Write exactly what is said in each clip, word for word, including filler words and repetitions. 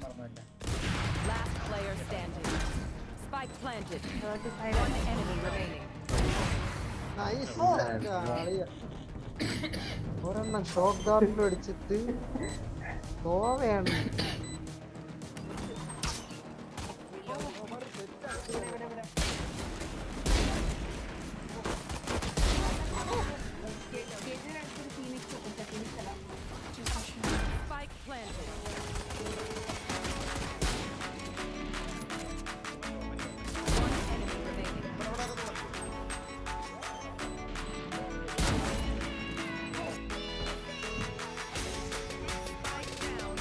Last player standing. Spike planted. One enemy remaining. Nice. ഒരെണ്ണം shock ഗാർഡിൽ അടിച്ചിട്ട് പോവേണം. Spike planted. One enemy remaining. Spike down.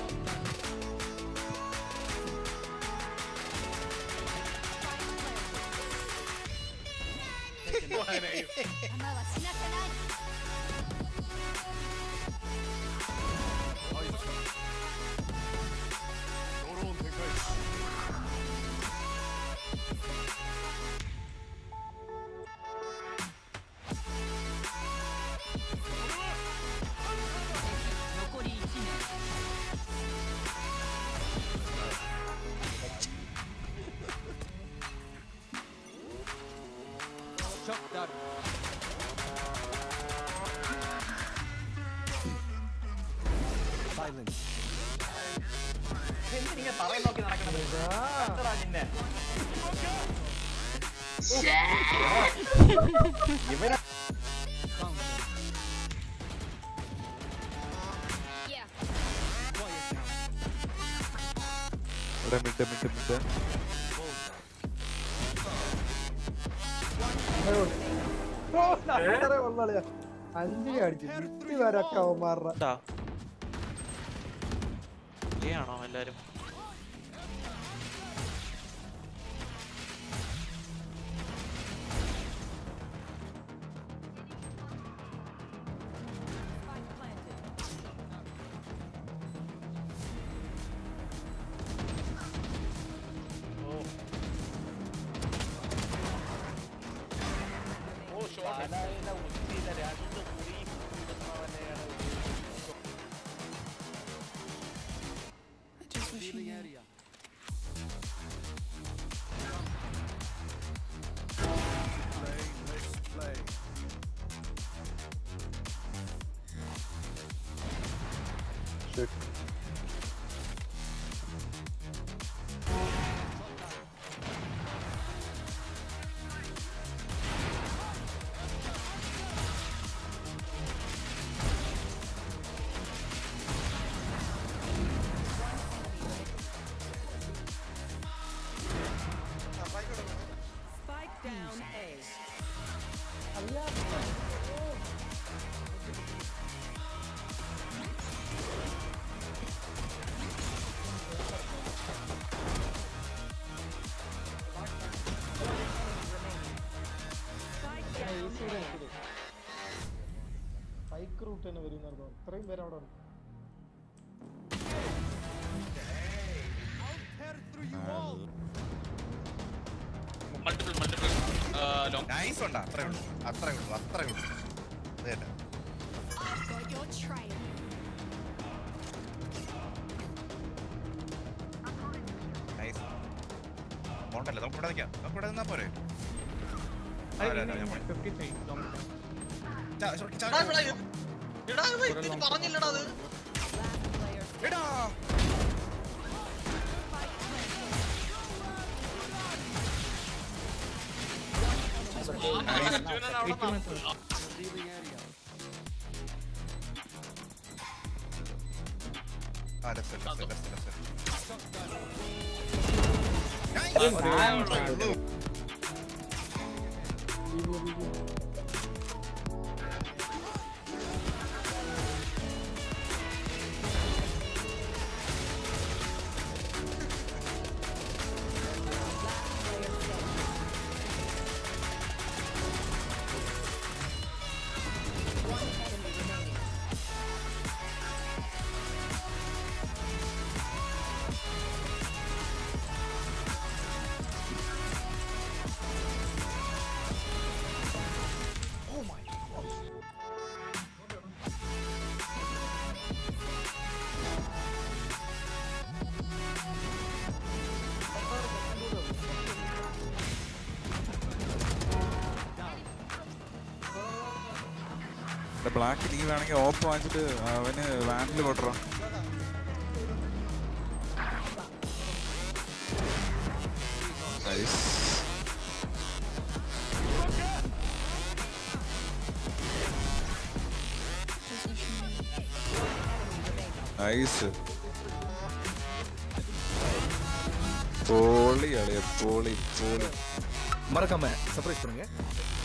Shot down. Silence. എന്തിനിങ്ങനെ തറയിൽ നോക്കി നടക്കുന്നത്? എത്രടാ നിന്നെ? ഇവനെ ഇവിടെ മിഡ് മിഡ് മിഡ് അഞ്ചിനെ അടിച്ചു ഇത്തി വരൊക്കെ അവന്മാരുടെ ആണോ എല്ലാരും Down A. ബൈക്ക് റൂട്ട് തന്നെ വരുന്നത് ഇത്രയും പേര് അവിടെ ഉണ്ട്. മൾട്ടിപ്പിൾ മൾട്ടിപ്പിൾ നൈസ് ഉണ്ട് അത്രേ ഉള്ളൂ അത്രേ ഉള്ളൂ അത്രേ ഉള്ളൂ അത് തന്നെ നൈസ് പോണ്ടല്ലേ നമുക്ക് ഇവിടെ നിൽക്കാം നമുക്ക് ഇവിടെ നിന്നാ പോരെ പറഞ്ഞില്ലടാ അത് എടാ Ah, left side, left side, left side, left side. Nice! Black നീ വേണമെങ്കിൽ ഓപ്പ് വാങ്ങിച്ചിട്ട് അവന് വാനിൽ കൊട്ടറോ. നൈസ് പോളി അളിയ പോളി പോളി. மறக்காம சர்ப்ரைஸ் பண்ணுங்க.